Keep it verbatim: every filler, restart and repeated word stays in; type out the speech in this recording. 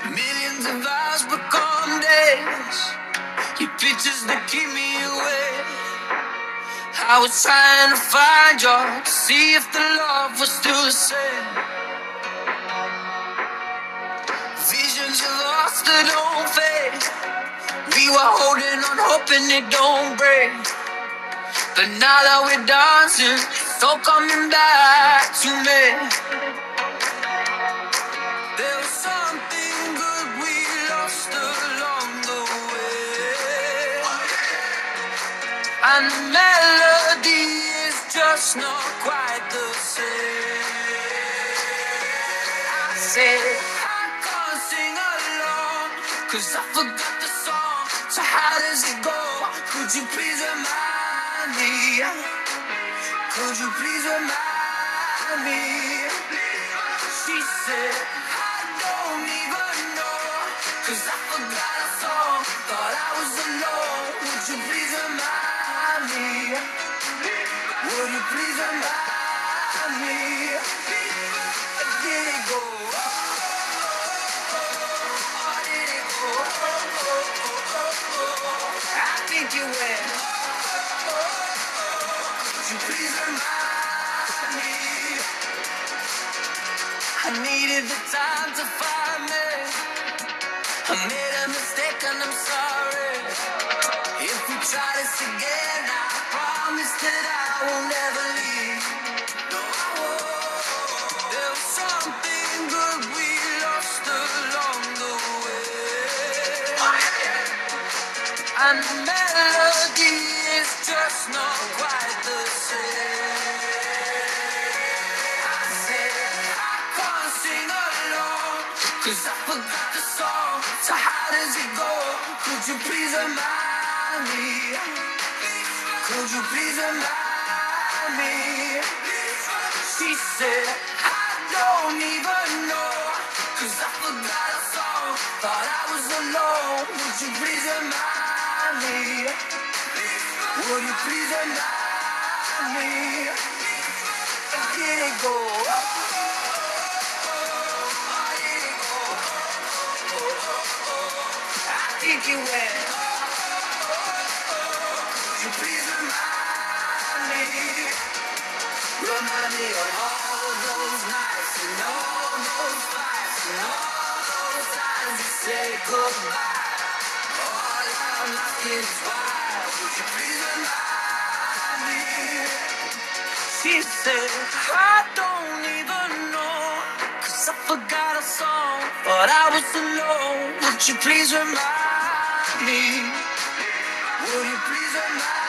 Millions of hours become days. Your pictures that keep me awake. I was trying to find you to see if the love was still the same. Visions you lost that don't fade. We were holding on, hoping it don't break. But now that we're dancing, it's all coming back to me. There was something good we lost along the way, and the melody is just not quite the same. I said I can't sing along, 'cause I forgot the song. So how does it go? Could you please remind me? Could you please remind me? She said I don't even know, 'cause I forgot a song. Thought I was alone. Would you please remind me? Would you please remind me? Did it go? Or did it go? I think you went. Could you please remind me? I needed the time to find me. I made a mistake and I'm sorry. If we try this again, I promise that I will never leave. No, I won't. There was something good we lost along the way, and the melody is just not quite the same. I said I can't sing along, 'cause I forgot the song. So how does it go? Could you please remind me? Could you please remind me? She said I don't even know, 'cause I forgot a song. Thought I was alone. Would you please remind me? Would you please remind me? Did it go? I think you went. Would you please remind me? Remind me of all those nights and all those fights and all those times you say goodbye. All I'm asking is why. Would you please remind me? She said I don't even know, 'cause I forgot a song. But I was alone. Would you please remind me? Would you please remind me?